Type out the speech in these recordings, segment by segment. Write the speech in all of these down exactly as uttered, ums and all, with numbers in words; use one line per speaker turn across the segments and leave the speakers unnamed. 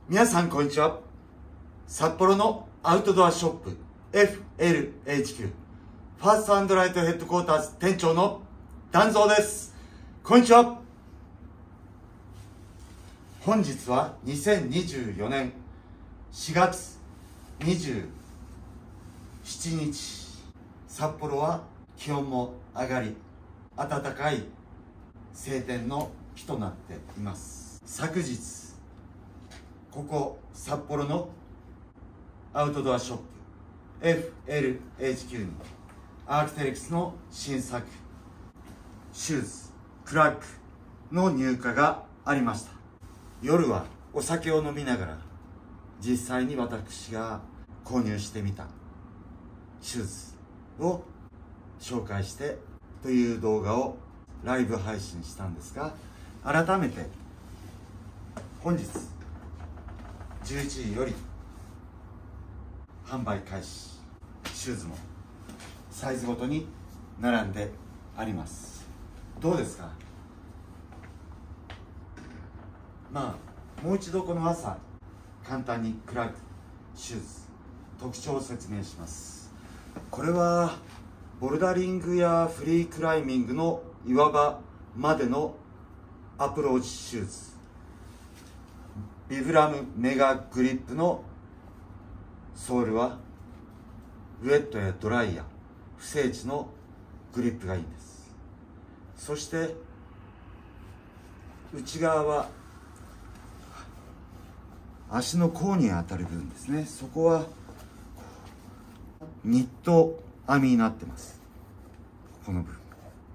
皆さんこんにちは。札幌のアウトドアショップ エフエルエイチキュー ファーストアンドライトヘッドクォーターズ店長の団蔵です。こんにちは。本日はにせんにじゅうよねんしがつにじゅうしちにち、札幌は気温も上がり暖かい晴天の日となっています。昨日ここ札幌のアウトドアショップ エフエルエイチキュー にアークテリクスの新作シューズクラックの入荷がありました。夜はお酒を飲みながら実際に私が購入してみたシューズを紹介してという動画をライブ配信したんですが、改めて本日じゅういちじより販売開始。シューズもサイズごとに並んであります。どうですか？まあもう一度この朝簡単にクラックシューズ特徴を説明します。これはボルダリングやフリークライミングの岩場までのアプローチシューズ、ビブラムメガグリップのソールはウェットやドライや不整地のグリップがいいんです。そして内側は足の甲に当たる部分ですね。そこはニット編みになってます。この部分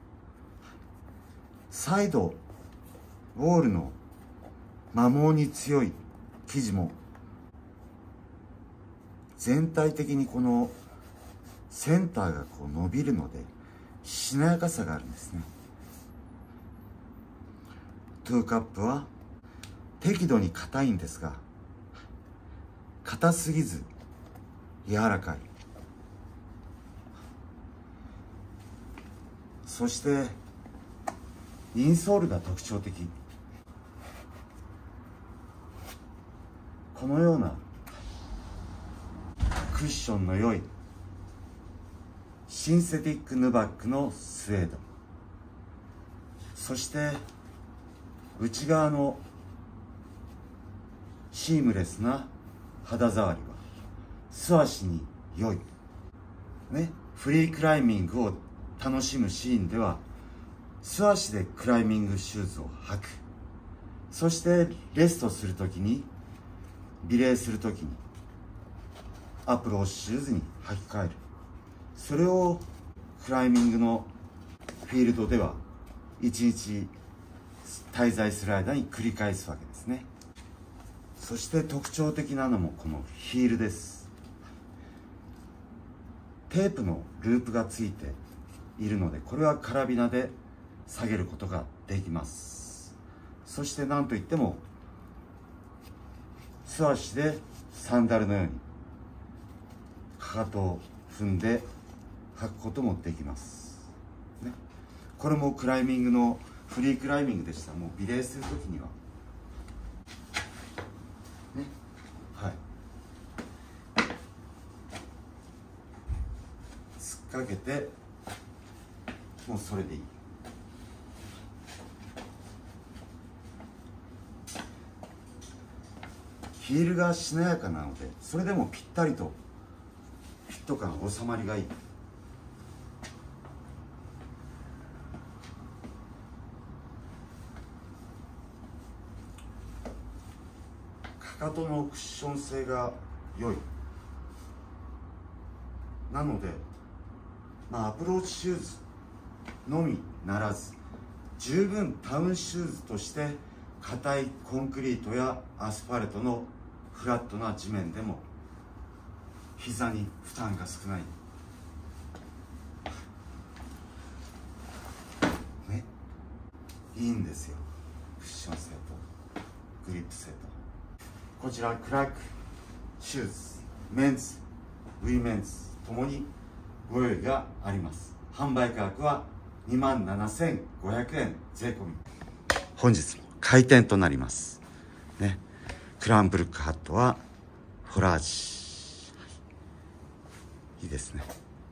サイドウォールの摩耗に強い生地も全体的にこのセンターがこう伸びるのでしなやかさがあるんですね。トゥーカップは適度に硬いんですが硬すぎず柔らかい。そしてインソールが特徴的。このようなクッションの良いシンセティックヌバックのスウェード、そして内側のシームレスな肌触りは素足に良い、ね、フリークライミングを楽しむシーンでは素足でクライミングシューズを履く。そしてレストするときにリレーするときにアプローチシューズに履き替える。それをクライミングのフィールドではいちにち滞在する間に繰り返すわけですね。そして特徴的なのもこのヒールです。テープのループがついているのでこれはカラビナで下げることができます。そして何といっても素足でサンダルのようにかかとを踏んで履くこともできます、ね、これもクライミングのフリークライミングでしたらもうビレーするときにはね、はい突っかけてもうそれでいい。ヒールがしなやかなのでそれでもぴったりとフィット感収まりがいい。かかとのクッション性が良い。なので、まあ、アプローチシューズのみならず十分タウンシューズとして硬いコンクリートやアスファルトのフラットな地面でも膝に負担が少ないね、いいんですよ。クッション性とグリップ性と。こちらクラックシューズメンズウィメンズともにご用意があります。販売価格はにまんななせんごひゃくえん税込み。本日も開店となりますね。 クランブルックハットはフォラージ、いいですね。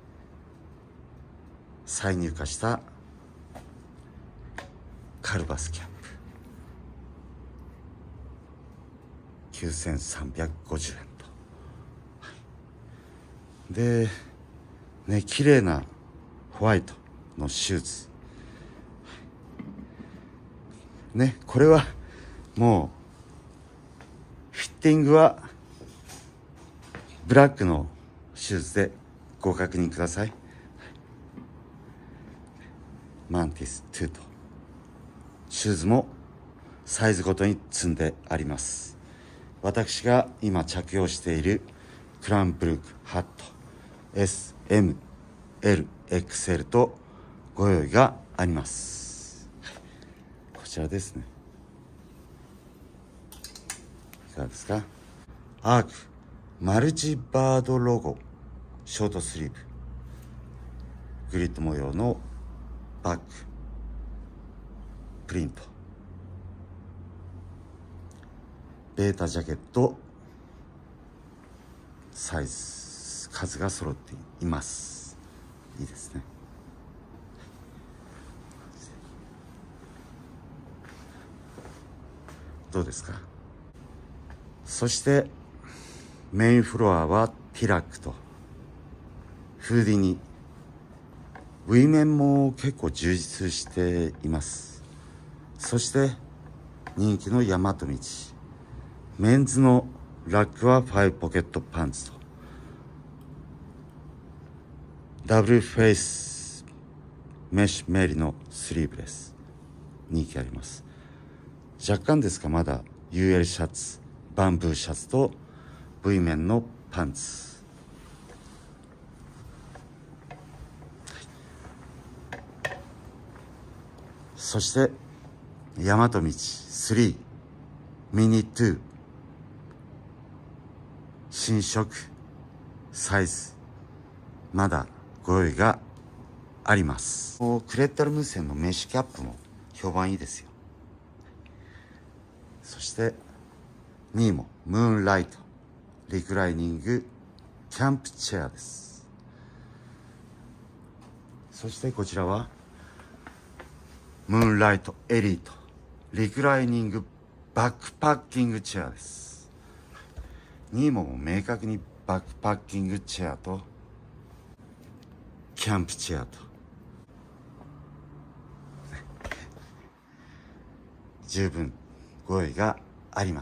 再入荷したカルバスキャップきゅうせんさんびゃくごじゅうえんと、はい、でね、綺麗なホワイトのシューズ、ね、これはもうフィッティングはブラックのシューズでご確認ください。マンティスツーとシューズもサイズごとに積んであります。私が今着用しているクランブルックハット エスエムエルエックスエル とご用意があります。こちらですね。いかがですか。アークマルチバードロゴショートスリーブ、グリッド模様のバッグプリント、ベータジャケット、サイズ数が揃っています。いいですね。どうですか。そしてメインフロアはティラックとフーディニ、ウィメンも結構充実しています。そして人気の大和道、メンズのラックはファイブポケットパンツとダブルフェイスメッシュメリのスリーブレス人気あります。若干ですがまだ ユーエル シャツ、バンブーシャツと V 面のパンツ、そして大和道スリーミニツー新色サイズまだご用意があります。クレッタル無線のメッシュキャップも評判いいですよ。そしてニーモムーンライトリクライニングキャンプチェアです。そしてこちらはムーンライトエリートリクライニングバックパッキングチェアです。ニーモも明確にバックパッキングチェアとキャンプチェアと十分ご用意があります。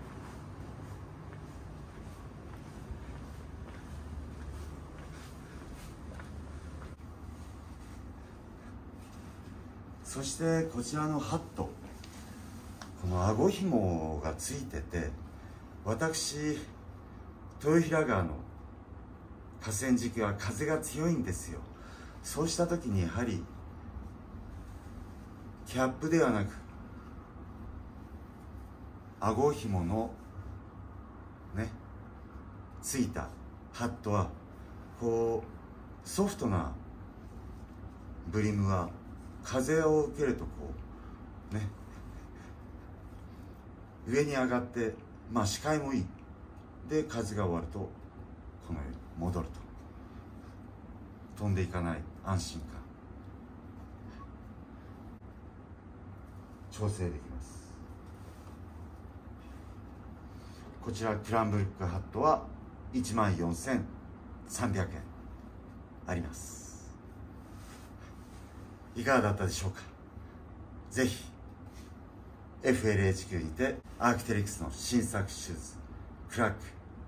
そしてこちらのハット、この顎ひもがついてて、私豊平川の河川敷は風が強いんですよ。そうした時にやはりキャップではなく顎ひものねついたハットはこうソフトなブリムは風を受けるとこうね上に上がってまあ視界もいいで、風が終わるとこのように戻ると飛んでいかない安心感調整できます。こちらクランブルックハットはいちまんよんせんさんびゃくえんあります。いかがだったでしょうか。ぜひ エフエルエイチキュー にてアーキテリクスの新作シューズクラック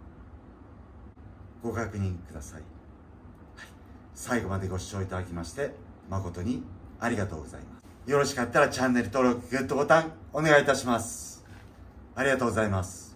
ご確認ください。はい、最後までご視聴いただきまして誠にありがとうございます。よろしかったらチャンネル登録グッドボタンお願いいたします。ありがとうございます。